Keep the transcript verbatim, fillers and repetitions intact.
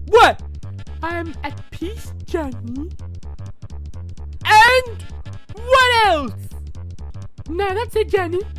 What? I'm at peace, Johnny. And what else? No, that's it, Johnny.